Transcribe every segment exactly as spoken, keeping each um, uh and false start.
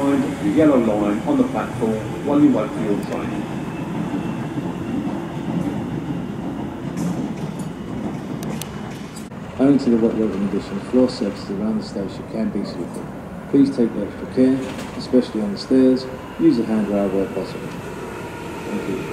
behind the yellow line on the platform while you wait for your train. Owing to the wet weather conditions, floor surfaces around the station can be slippery. Please take extra care, especially on the stairs. Use a handrail where possible. Thank you.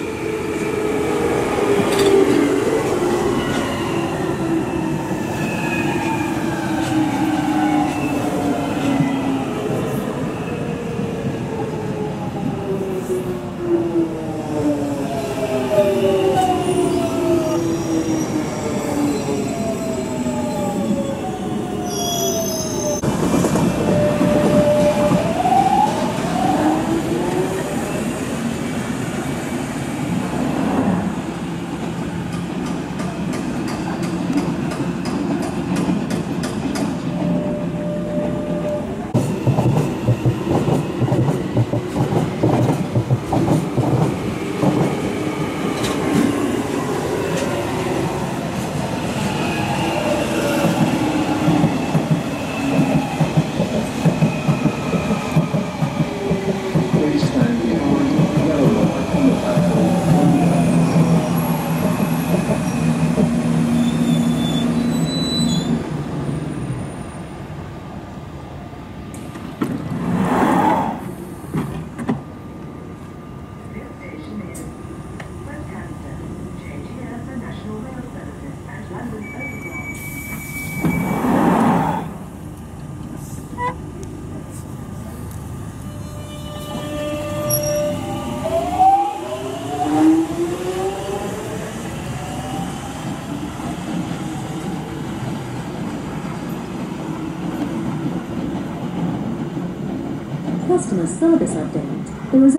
Customer service update. There was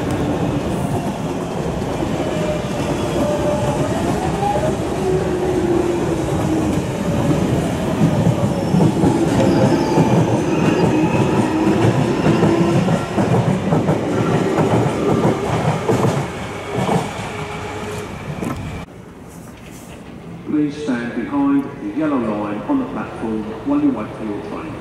Please stand behind the yellow line on the platform while you wait for your train.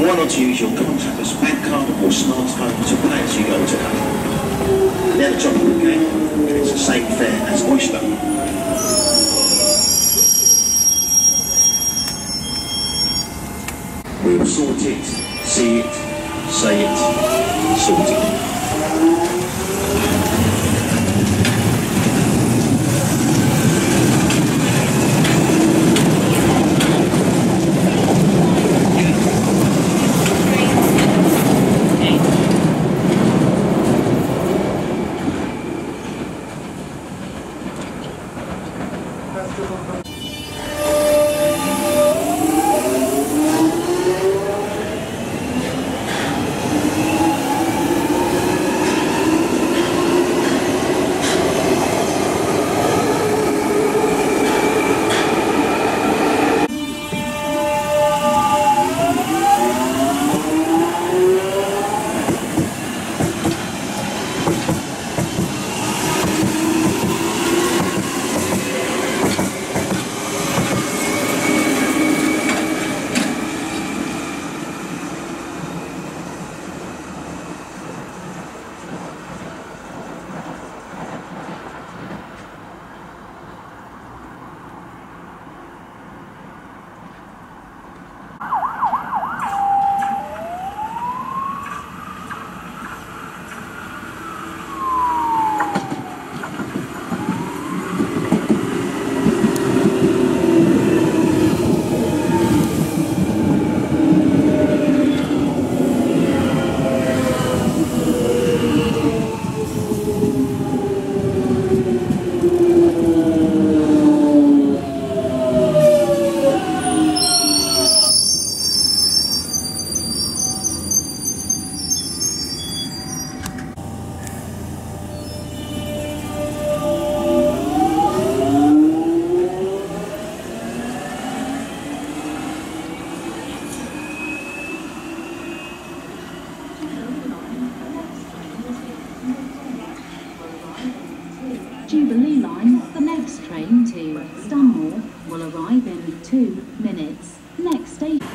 why not use your contactless bank card or smartphone to pay as you go today? They're the top of the game, and it's the same fare as Oyster. We'll sort it, see it, say it, sort it. Jubilee Line, the next train to Stanmore, will arrive in two minutes. Next station.